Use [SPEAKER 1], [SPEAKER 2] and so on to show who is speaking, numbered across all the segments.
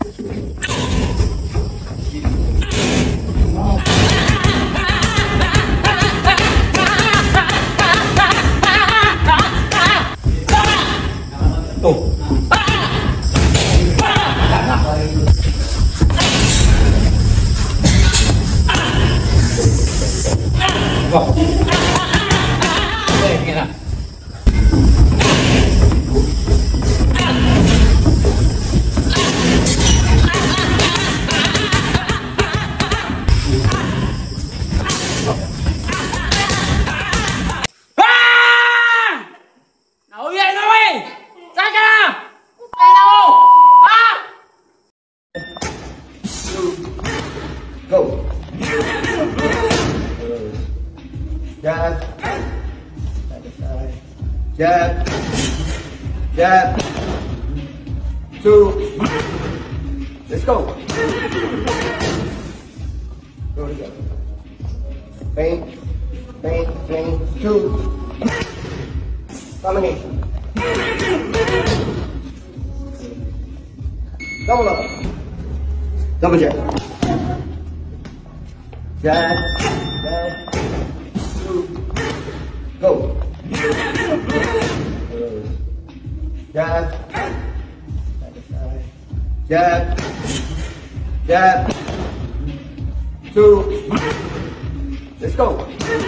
[SPEAKER 1] Go. Jab. Jab. Jab. 2. Let's go. Go together. Feint. Feint. Feint. 2. Combination. Double up. Double jab. Jab, jab, 2, go. Jab, jab, jab, 2. Let's go.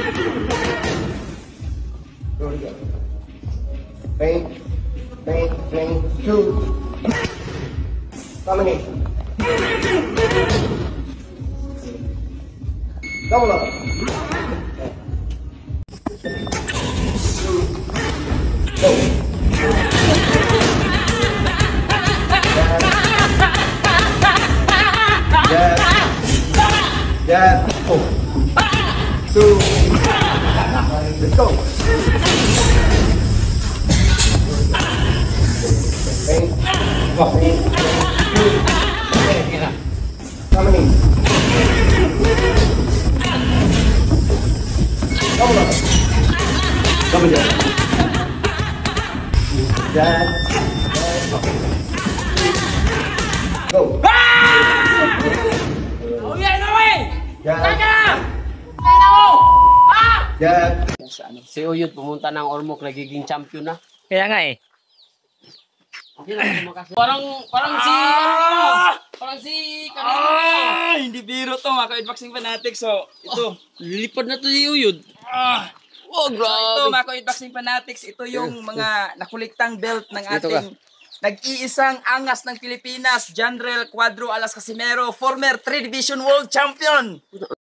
[SPEAKER 1] Go together. Feint, feint, feint, 2. Combination. Double up. 2. Go. Jab. Jab. Jab. 2. Let's go. Feint. Feint. 2. Combination. Double up. Double jab. Jab. Go.
[SPEAKER 2] Oh yeah, no way!
[SPEAKER 1] Jab. Jab.
[SPEAKER 2] Si Uyod pumunta ng Ormoc, nagiging champion na.
[SPEAKER 3] Kaya nga eh.
[SPEAKER 2] Parang si kanina.
[SPEAKER 3] Hindi biro to mga ka-Idboxing fanatics. So, ito.
[SPEAKER 2] Lilipad na to si Uyod. Oh,
[SPEAKER 3] So, ito
[SPEAKER 2] grabe.
[SPEAKER 3] mga ka-Idboxing fanatics. Ito yung mga nakuliktang belt ng
[SPEAKER 2] Dito
[SPEAKER 3] ating nag-iisang angas ng Pilipinas, General Cuadro Alas Casimero, former 3 Division World Champion.